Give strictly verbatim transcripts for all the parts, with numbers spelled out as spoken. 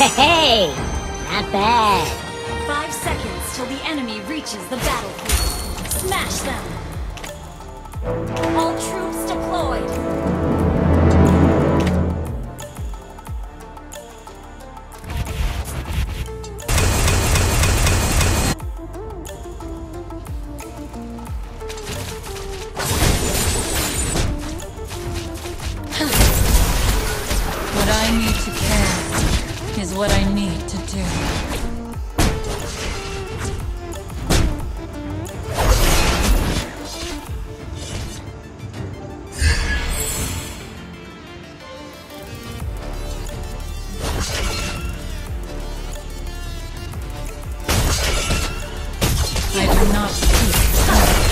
Hey, not bad. Five seconds till the enemy reaches the battlefield. Smash them! All troops deployed! What I need to care is what I need to do. I do not seek truth.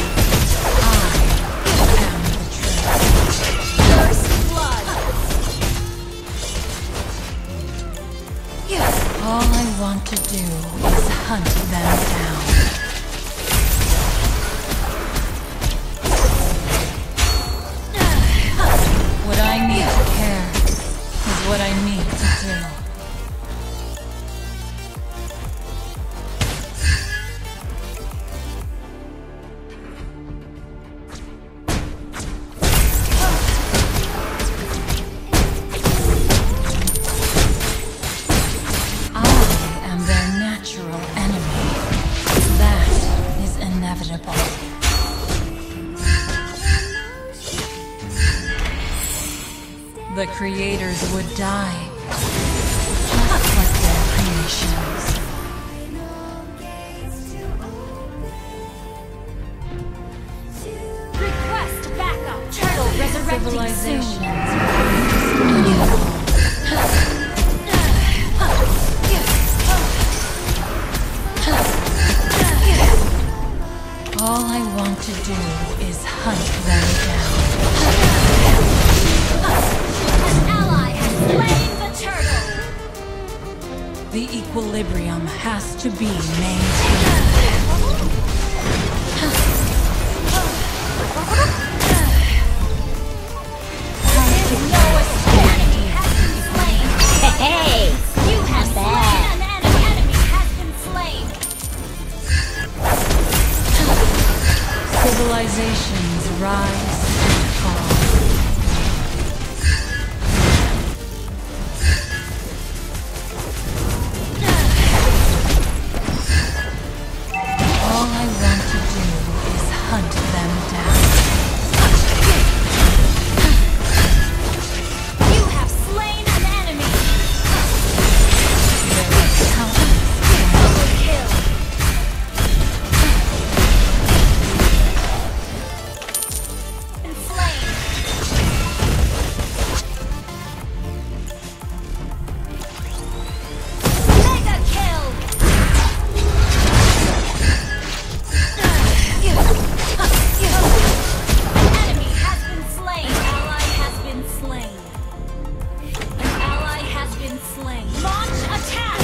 I am the truth. First blood! All I want to do is hunt them down. What I need to care is what I need to do. The creators would die, just like their creations. Request backup! Turtle resurrecting soon! All I want to do is hunt them down. Slain the turtle! The equilibrium has to be maintained. No enemy has been slain! Hey, You have not slain bad. an enemy has been slain! Civilizations rise and fall. All I want to do is hunt them down. You have slain an enemy! There are countless. Double kill! And slain! Mega kill! An enemy has been slain! An ally has been slain! An ally has been slain! Launch attack!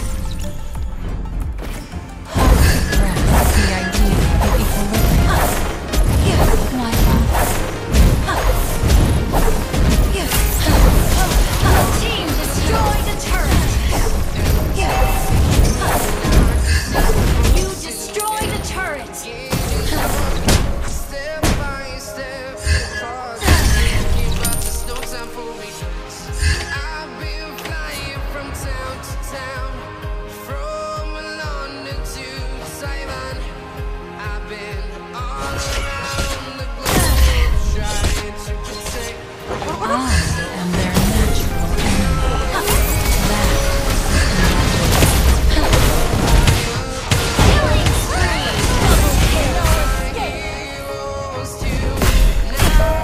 Hold your breath. The idea of equilibrium. Why not? Team destroy the turret! You destroy the turret! Step by step, keep up, there's no time for reasons. I've been flying from town to town, from London to Taiwan. I've been all around the globe, trying to protect. I am their natural enemy. That Killing spree! Double kill! Heroes tonight.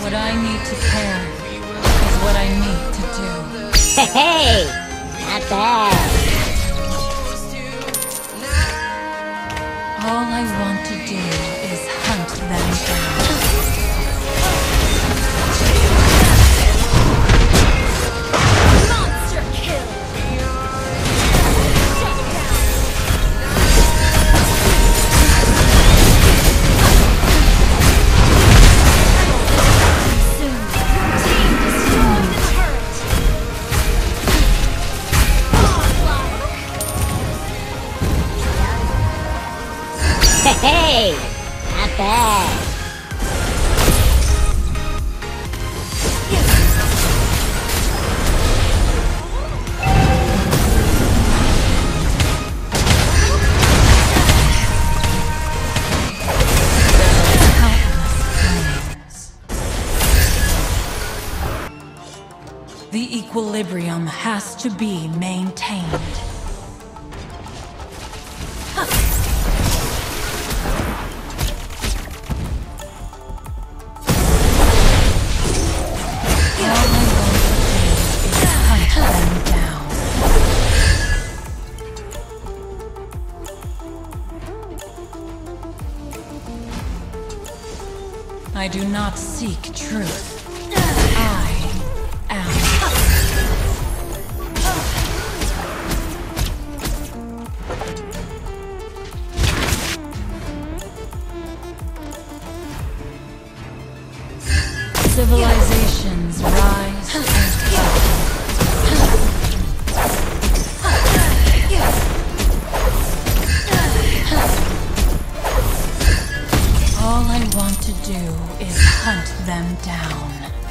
What I need to carry is what I need to do. Hey, hey, not bad. All I want to do is hunt them down. Monster kill. Shut down. Soon, your team destroyed the turret. Onslaught. Hey, hey, not bad. The equilibrium has to be maintained. All I want to do is hunt them down. I do not seek truth. I am. Civilizations rise and fall. All I want to do is hunt them down.